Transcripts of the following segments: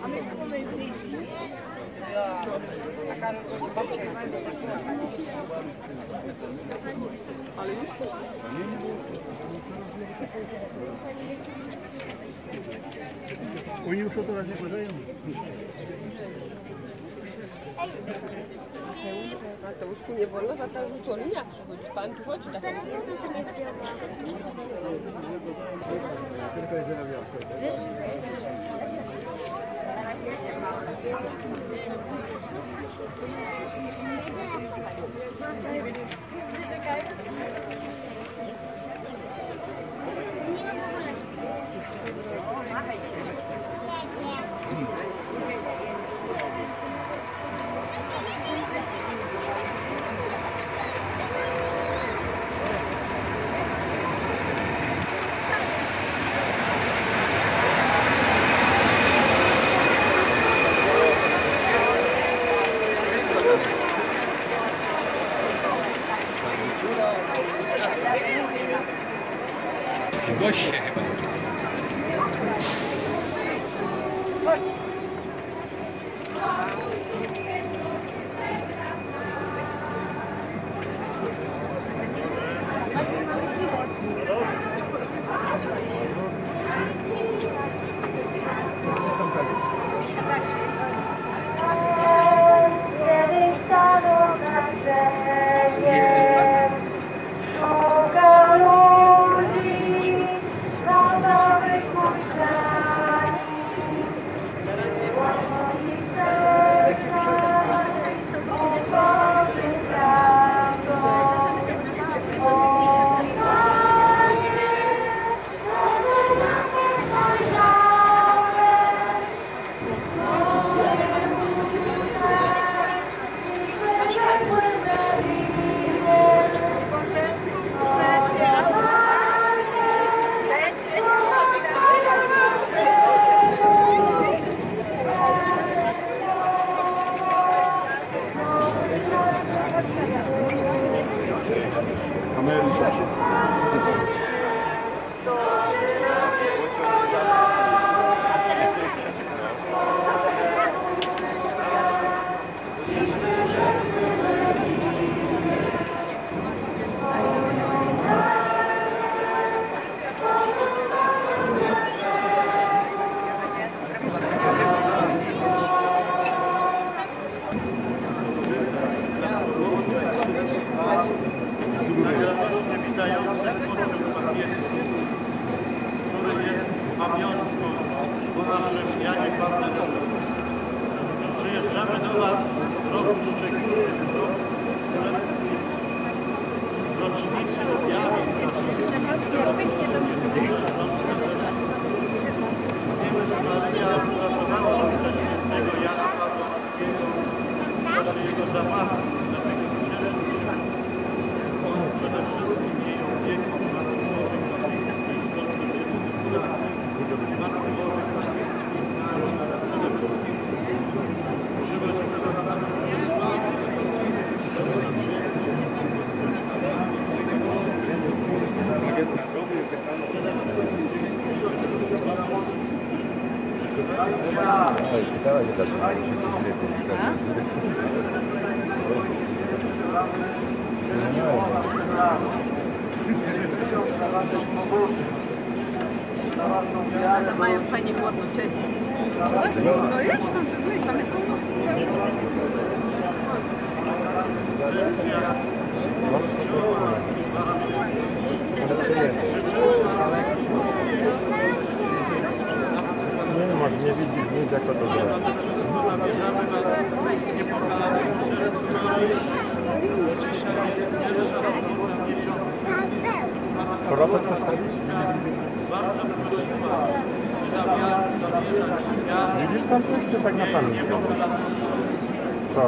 Ale już to... Oni już o to raz nie podają. A to już tu nie wolno za to rzucony nie przychodzić. Pan tu chodzi tak. Teraz ja to sobie wzięłam. Tylko jest zarabiała. Goście chyba. Przyjeżdżamy do Was w roku szczególnym, w roku rocznicy objawy Maryja uratowała Ojca Świętego Jana Pawła II z jego zamachu na tego księżyca. Przede wszystkim jej opieką Matki Bożej Katyńskiej, 120 lat. Matki Bożej Katyńskiej, przede wszystkim Ale mają fajnie ładną część. No jest tam, jest tam lekko. Nie, może nie widzisz nic, jak to zrobić. Czorotę przestawić? Widzisz tam coś, czy tak na pamięć? Co?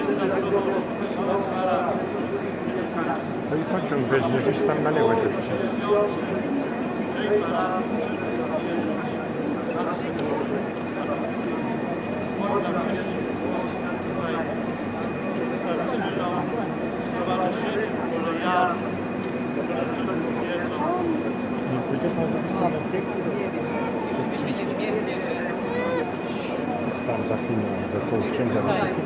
No i pociąg weźmie, gdzieś tam na lewo się nie pójdziesz na to wystawę? za chwilę, za pół księdza.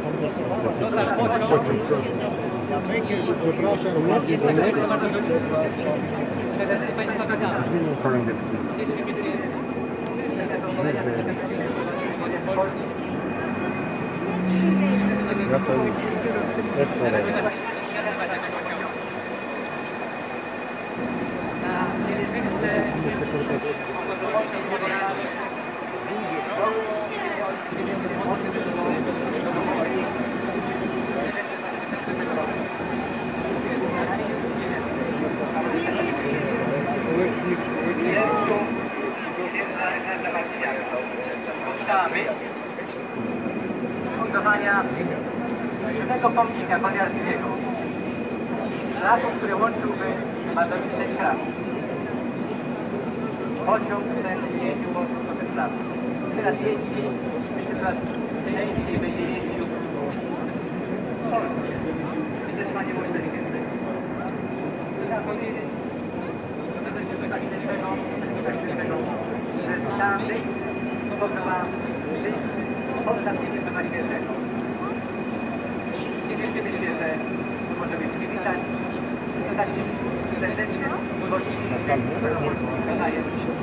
Budowania żywego pomnika Patriarskiego. Lasu, który łączyłby Mazowice i Krak. Pociąg ten jeździł po tym lasu. Teraz jeździ, myślę, że częściej będzie jeździł. Zdecydowanie mój inteligentny. Teraz powiedzieć, że to będzie wykaźnego, że tamty, to była ostatnie Pyta Świętego. Nie wiecie, że może być przywitać. Tak serdecznie gościli wydaje.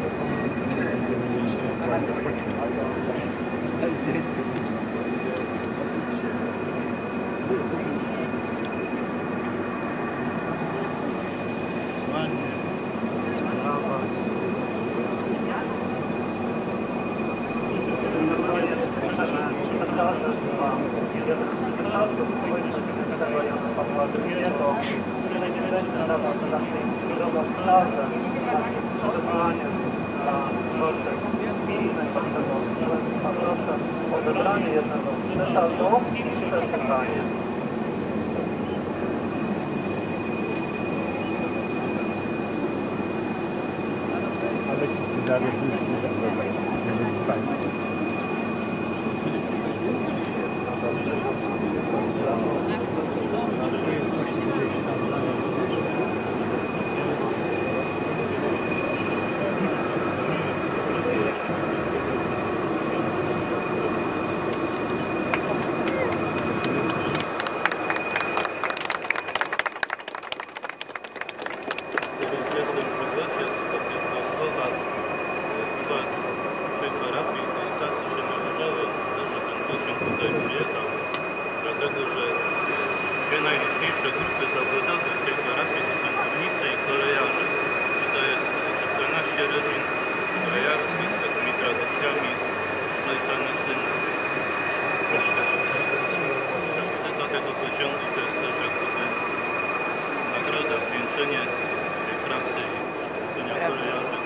Odebranie jednego przetargu i przetarganie. Ale ci zarobić nie zarobić. Najliczniejsze grupy zawodowe w tej parafii to są górnicy i kolejarze. I to jest 12 rodzin kolejarskich z takimi tradycjami z ojca na syna. Wizyta tego pociągu to jest też jak gdyby nagroda, zwieńczenie tej pracy i poświęcenia kolejarzy.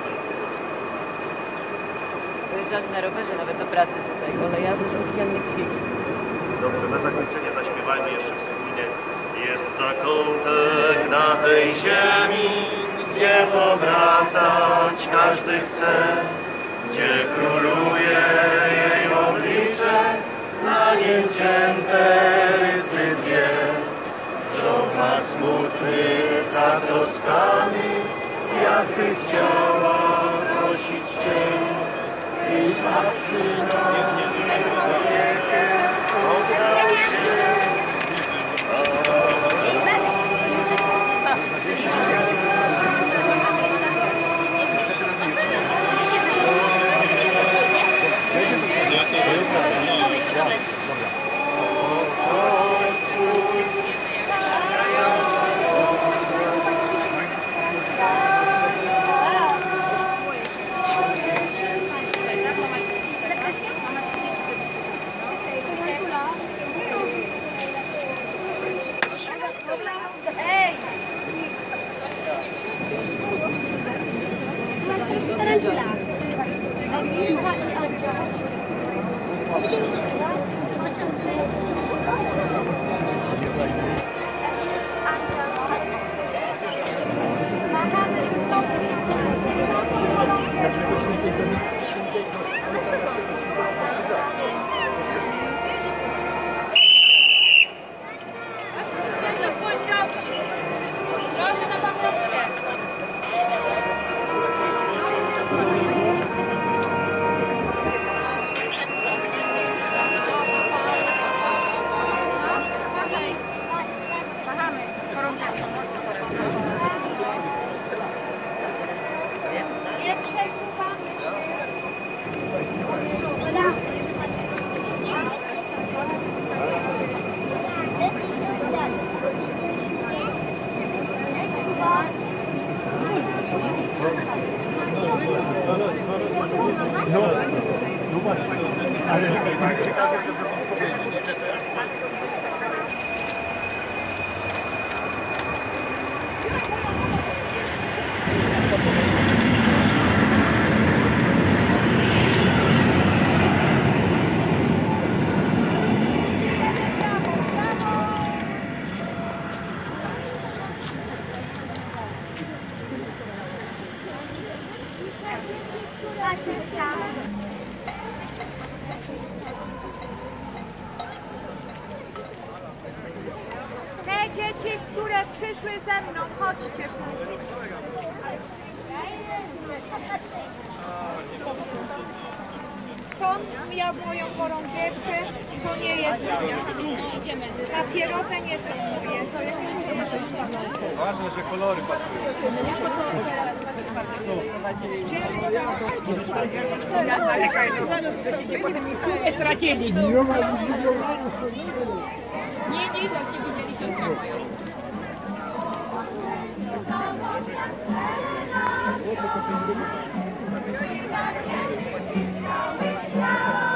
Dojeżdżali na rowerze nawet do pracy tutaj, kolejarze z ościennych chwil. Dobrze, na zakończenie zaśpiewajmy jeszcze wspólnie. Jest zakątek na tej ziemi, gdzie powracać każdy chce, gdzie króluje jej oblicze, na nim cięte rysy dwie. Wzrok ma smutny, zatroskany, jakby chciała prosić Cię, iż matczyno na wiekę oddał się. Zapraszam. Te dzieci, które przyszły ze mną, chodźcie tu. To miał moją chorągiewkę, to nie jest moja. Papierowe nie są moje. Co jakieś Ważne, że kolory pasują. Stracili. Nie, tak nie widzieli siostrę moją. Thank you.